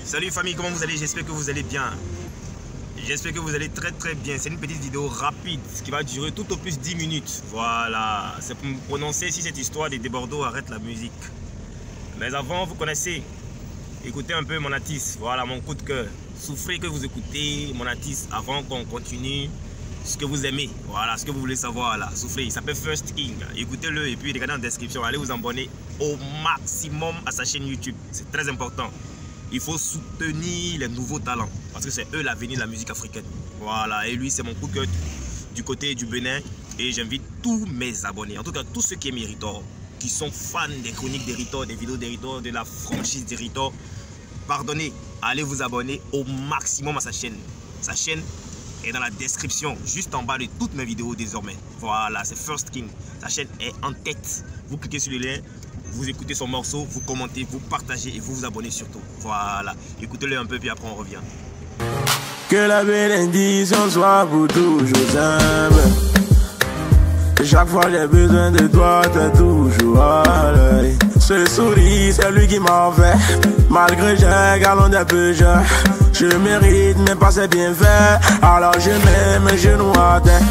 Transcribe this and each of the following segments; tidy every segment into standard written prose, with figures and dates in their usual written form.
Salut famille, comment vous allez? J'espère que vous allez bien. J'espère que vous allez très bien. C'est une petite vidéo rapide qui va durer tout au plus 10 minutes. Voilà, c'est pour me prononcer si cette histoire des Desbordeaux arrête la musique. Mais avant, vous connaissez, écoutez un peu mon artiste. Voilà mon coup de cœur. Souffrez que vous écoutez mon artiste avant qu'on continue ce que vous aimez. Voilà, ce que vous voulez savoir là. Souffrez, il s'appelle First King. Écoutez-le et puis regardez en description. Allez vous abonner au maximum à sa chaîne YouTube. C'est très important. Il faut soutenir les nouveaux talents parce que c'est eux l'avenir de la musique africaine. Voilà, et lui c'est mon coup de cœur du côté du Bénin et j'invite tous mes abonnés, en tout cas tous ceux qui aiment Héritor, qui sont fans des chroniques d'Héritor, des vidéos d'Héritor, de la franchise d'Héritor, pardonnez, allez vous abonner au maximum à sa chaîne. Sa chaîne est dans la description, juste en bas de toutes mes vidéos désormais. Voilà, c'est First King. Sa chaîne est en tête. Vous cliquez sur le lien. Vous écoutez son morceau, vous commentez, vous partagez et vous vous abonnez surtout. Voilà, écoutez-le un peu puis après on revient. Que la bénédiction soit pour toujours simple. Chaque fois j'ai besoin de toi, t'es toujours à l'œil. Ce sourire, c'est lui qui m'a fait. Malgré j'ai galon des pécheurs, je mérite mais pas ses bienfaits. Alors je mets mes genoux à terre.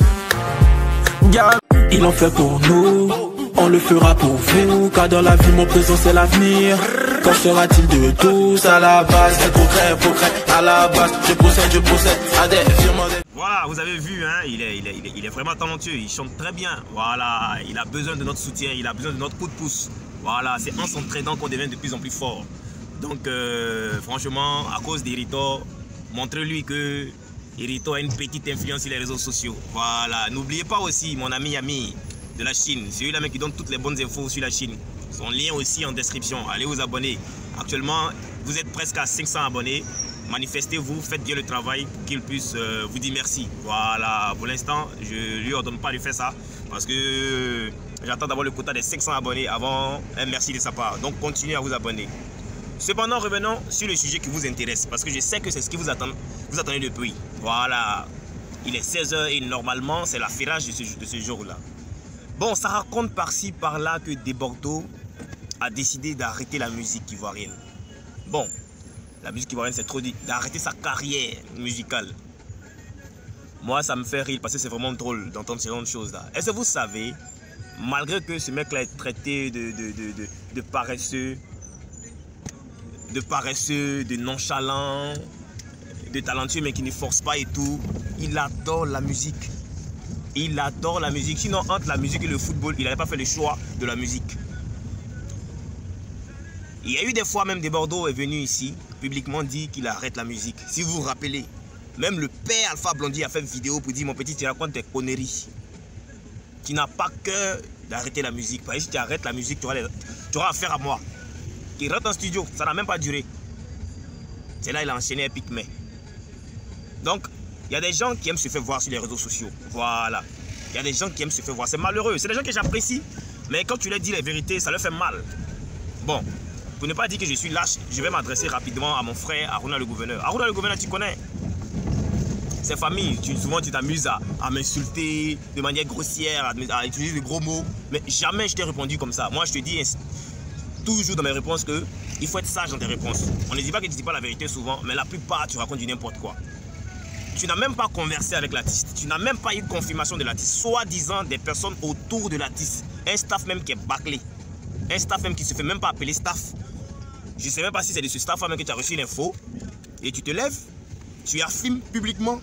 Il en fait pour nous, on le fera pour vous. Car dans la vie mon présent c'est l'avenir. Quand sera-t-il de tous à la base? C'est progrès, à la base. Je procède à des firmes. Voilà, vous avez vu, hein, il est vraiment talentueux, il chante très bien. Voilà, il a besoin de notre soutien, il a besoin de notre coup de pouce. Voilà, c'est en s'entraînant qu'on devient de plus en plus fort. Donc, franchement, à cause d'Héritor, montrez-lui que Héritor a une petite influence sur les réseaux sociaux. Voilà, n'oubliez pas aussi mon ami Ami de la Chine. C'est lui-là qui donne toutes les bonnes infos sur la Chine. Son lien aussi en description. Allez vous abonner. Actuellement, vous êtes presque à 500 abonnés. Manifestez-vous, faites bien le travail pour qu'il puisse vous dire merci. Voilà, pour l'instant, je ne lui ordonne pas de faire ça parce que j'attends d'avoir le quota des 500 abonnés avant un merci de sa part. Donc, continuez à vous abonner. Cependant, revenons sur le sujet qui vous intéresse parce que je sais que c'est ce qui vous attendez depuis. Voilà, il est 16 h et normalement, c'est l'affirage de ce jour-là. Bon, ça raconte par-ci, par-là que Desbordeaux a décidé d'arrêter la musique ivoirienne. Bon, la musique ivoirienne, c'est trop dit, d'arrêter sa carrière musicale. Moi, ça me fait rire parce que c'est vraiment drôle d'entendre ce genre de choses-là. Est-ce que vous savez, malgré que ce mec-là est traité de paresseux, de nonchalant, de talentueux mais qui ne force pas et tout, il adore la musique. Il adore la musique. Sinon, entre la musique et le football, il n'avait pas fait le choix de la musique. Il y a eu des fois, même Desbordeaux est venu ici, publiquement dit qu'il arrête la musique. Si vous vous rappelez, même le père Alpha Blondy a fait une vidéo pour dire: mon petit, tu racontes des conneries. Tu n'as pas cœur d'arrêter la musique. Parce que si tu arrêtes la musique, tu auras affaire à moi. Il rentre en studio, ça n'a même pas duré. C'est là qu'il a enchaîné un pic mais. Donc, il y a des gens qui aiment se faire voir sur les réseaux sociaux. Voilà. Il y a des gens qui aiment se faire voir. C'est malheureux. C'est des gens que j'apprécie. Mais quand tu leur dis la vérité, ça leur fait mal. Bon, pour ne pas dire que je suis lâche, je vais m'adresser rapidement à mon frère Aruna le gouverneur. Aruna le gouverneur, tu connais. C'est famille. Souvent, tu t'amuses à m'insulter de manière grossière, à utiliser de gros mots. Mais jamais je t'ai répondu comme ça. Moi, je te dis toujours dans mes réponses que il faut être sage dans tes réponses. On ne dit pas que tu ne dis pas la vérité souvent, mais la plupart, tu racontes du n'importe quoi. Tu n'as même pas conversé avec l'artiste. Tu n'as même pas eu confirmation de l'artiste. Soi-disant des personnes autour de l'artiste. Un staff même qui est bâclé. Un staff même qui ne se fait même pas appeler staff. Je ne sais même pas si c'est de ce staff même que tu as reçu l'info. Et tu te lèves. Tu affirmes publiquement.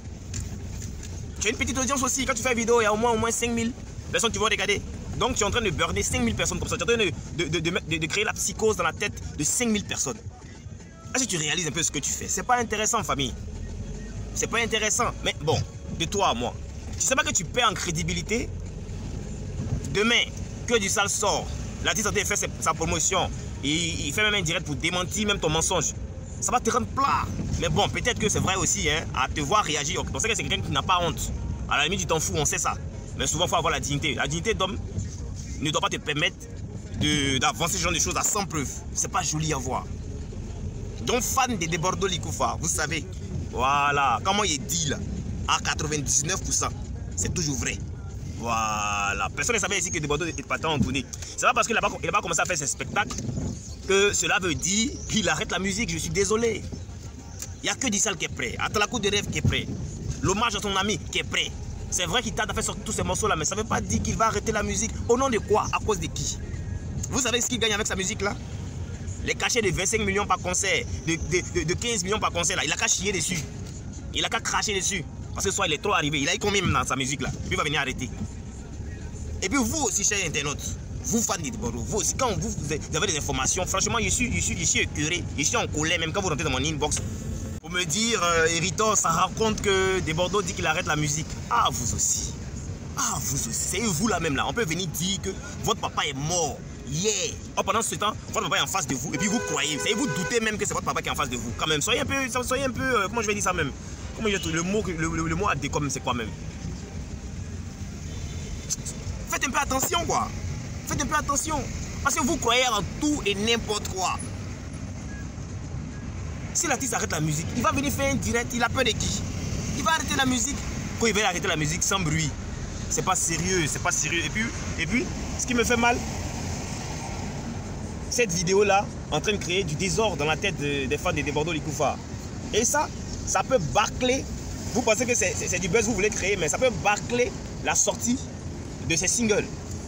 Tu as une petite audience aussi. Quand tu fais une vidéo, il y a au moins 5000 personnes qui vont regarder. Donc tu es en train de burner 5000 personnes comme ça. Tu es en train de créer la psychose dans la tête de 5000 personnes. Est-ce que tu réalises un peu ce que tu fais? C'est pas intéressant, famille. C'est pas intéressant. Mais bon, de toi à moi. Tu sais pas que tu perds en crédibilité? Demain, que du sale sort. L'artiste a fait sa promotion. Et il fait même un direct pour démentir même ton mensonge. Ça va te rendre plat. Mais bon, peut-être que c'est vrai aussi, hein, à te voir réagir. On sait que c'est quelqu'un qui n'a pas honte. À la limite, tu t'en fous, on sait ça. Mais souvent, il faut avoir la dignité. La dignité d'homme ne doit pas te permettre d'avancer ce genre de choses à sans preuve. C'est pas joli à voir. Donc, fan de Desbordeaux Likoufa, vous savez. Voilà, comment il dit là, à 99%, c'est toujours vrai. Voilà, personne ne savait ici que Desbordeaux est pas tant en tournée. C'est pas parce qu'il n'a pas commencé à faire ses spectacles que cela veut dire qu'il arrête la musique. Je suis désolé. Il n'y a que Dissal qui est prêt. Atalakou de rêve qui est prêt. L'hommage à son ami qui est prêt. C'est vrai qu'il t'a fait sortir tous ces morceaux-là, mais ça ne veut pas dire qu'il va arrêter la musique. Au nom de quoi? À cause de qui? Vous savez ce qu'il gagne avec sa musique-là? Les cachets de 25 millions par concert, de 15 millions par concert, là, il a qu'à chier dessus. Il a qu'à cracher dessus. Parce que soit il est trop arrivé. Il a eu combien même dans sa musique là? Et puis il va venir arrêter. Et puis vous aussi, chers internautes, vous fans de Bordeaux, vous aussi, quand vous avez des informations, franchement, je suis écœuré, je suis en colère, même quand vous rentrez dans mon inbox. Pour me dire, Héritor, ça raconte que De Bordeaux dit qu'il arrête la musique. Ah, vous aussi. Ah, vous aussi. C'est vous là même là. On peut venir dire que votre papa est mort. Yeah. Oh, pendant ce temps, votre papa est en face de vous et puis vous croyez. Vous doutez même que c'est votre papa qui est en face de vous. Quand même, soyez un peu, comment je vais dire ça même? Comment le mot adéquat, c'est quoi même? Faites un peu attention quoi. Faites un peu attention. Parce que vous croyez en tout et n'importe quoi. Si l'artiste arrête la musique, il va venir faire un direct, il a peur de qui? Il va arrêter la musique. Quand il va arrêter la musique sans bruit, c'est pas sérieux, c'est pas sérieux. Et puis, ce qui me fait mal, cette vidéo là, en train de créer du désordre dans la tête des fans de Bordeaux Likoufa. Et ça peut bâcler. Vous pensez que c'est du buzz que vous voulez créer, mais ça peut bâcler la sortie de ces singles.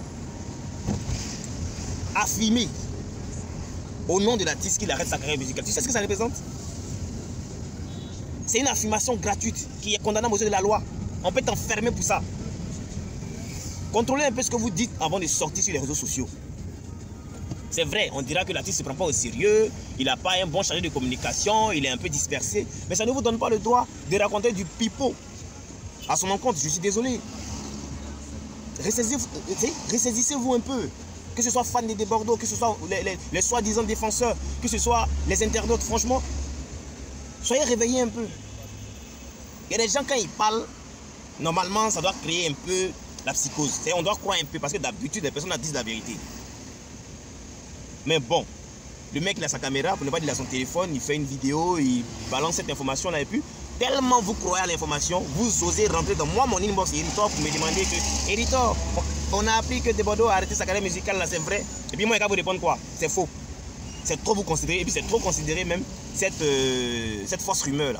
Affirmer au nom de l'artiste qu'il arrête sa carrière musicale. Tu sais ce que ça représente? C'est une affirmation gratuite qui est condamnable aux yeux de la loi. On peut t'enfermer pour ça. Contrôlez un peu ce que vous dites avant de sortir sur les réseaux sociaux. C'est vrai, on dira que l'artiste ne se prend pas au sérieux, il n'a pas un bon chargé de communication, il est un peu dispersé. Mais ça ne vous donne pas le droit de raconter du pipeau à son encontre. Je suis désolé. Ressaisissez-vous un peu. Que ce soit fans de Bordeaux, que ce soit les soi-disant défenseurs, que ce soit les internautes, franchement, soyez réveillés un peu. Il y a des gens, quand ils parlent, normalement, ça doit créer un peu la psychose. On doit croire un peu, parce que d'habitude, les personnes disent la vérité. Mais bon, le mec, il a sa caméra, pour ne pas dire il a son téléphone, il fait une vidéo, il balance cette information-là, et puis, tellement vous croyez à l'information, vous osez rentrer dans mon inbox Héritor pour me demander que, Héritor, on a appris que De Bordeaux a arrêté sa carrière musicale, là, c'est vrai. Et puis moi, il va vous répondre quoi? C'est faux. C'est trop vous considérer, et puis c'est trop considérer même cette fausse rumeur-là.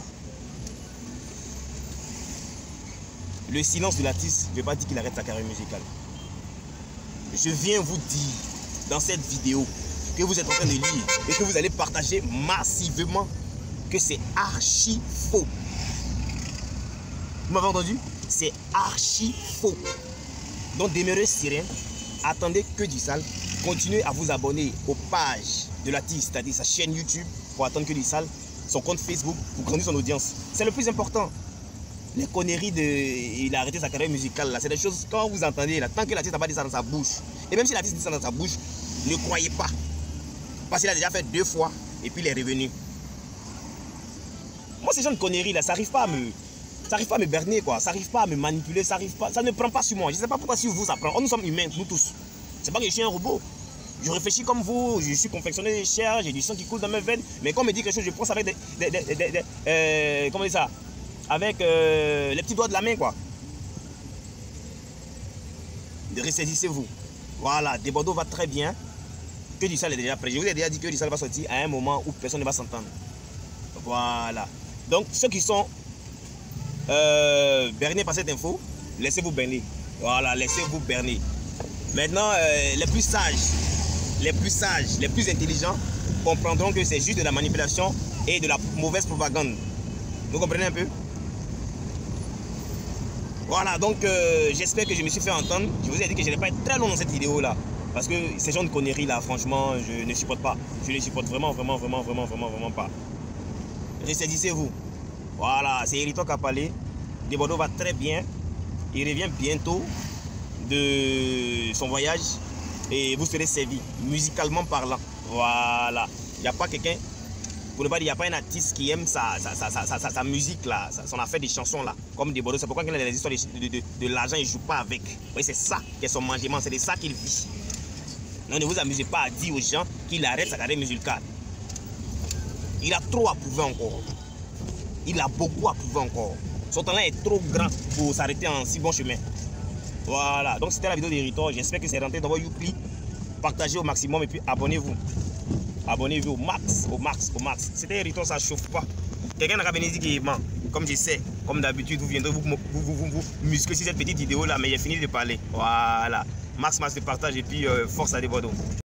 Le silence de l'artiste ne veut pas dire qu'il arrête sa carrière musicale. Je viens vous dire, dans cette vidéo, que vous êtes en train de lire et que vous allez partager massivement, que c'est archi faux. Vous m'avez entendu? C'est archi faux. Donc demeurez serein, attendez que Dissal, continuez à vous abonner aux pages de l'artiste, c'est-à-dire sa chaîne YouTube, pour attendre que Dissal, son compte Facebook, pour grandir son audience. C'est le plus important. Les conneries il a arrêté sa carrière musicale là, c'est des choses quand vous entendez là, tant que l'artiste n'a pas dit ça dans sa bouche, et même si l'artiste dit ça dans sa bouche, ne croyez pas. Parce qu'il a déjà fait 2 fois et puis il est revenu. Moi, ces gens de conneries là, ça n'arrive pas à me berner quoi, ça n'arrive pas à me manipuler, ça ne prend pas sur moi. Je ne sais pas pourquoi sur vous ça prend. Oh, nous sommes humains, nous tous. C'est pas que je suis un robot. Je réfléchis comme vous, je suis confectionné cher, j'ai du sang qui coule dans mes veines. Mais quand on me dit quelque chose, je pense avec comment on dit ça? Avec les petits doigts de la main quoi. Ressaisissez-vous. Voilà, De Bordeaux va très bien. Que Dissal est déjà prêt. Je vous ai déjà dit que Dissal va sortir à un moment où personne ne va s'entendre. Voilà. Donc ceux qui sont bernés par cette info, laissez-vous berner. Voilà, laissez-vous berner. Maintenant, les plus sages, les plus intelligents comprendront que c'est juste de la manipulation et de la mauvaise propagande. Vous comprenez un peu? Voilà, donc j'espère que je me suis fait entendre. Je vous ai dit que je n'allais pas être très long dans cette vidéo là. Parce que ces gens de conneries là, franchement, je ne supporte pas. Je ne les supporte vraiment pas. Ressaisissez-vous. Voilà, c'est Héritor qui a parlé. De Bordeaux va très bien. Il revient bientôt de son voyage. Et vous serez servi, musicalement parlant. Voilà. Il n'y a pas quelqu'un, pour ne pas dire, il n'y a pas un artiste qui aime sa musique là, son affaire des chansons là. Comme De Bordeaux, c'est pourquoi quand il a des histoires de l'argent, il ne joue pas avec. Oui, c'est ça qui est son mangement, c'est de ça qu'il vit. Non, ne vous amusez pas à dire aux gens qu'il arrête sa carrière musicale. Il a trop à prouver encore. Il a beaucoup à prouver encore. Son talent est trop grand pour s'arrêter en si bon chemin. Voilà, donc c'était la vidéo d'Héritor. J'espère que c'est rentré dans vos Youpli. Partagez au maximum et puis abonnez-vous. Abonnez-vous au max. C'était irritant, ça chauffe pas. Quelqu'un n'a qu'à venir dire qu'il ment. Comme je sais, comme d'habitude, vous viendrez vous muscler sur cette petite vidéo là, mais j'ai fini de parler. Voilà. Max de partage et puis force à des Bordeaux.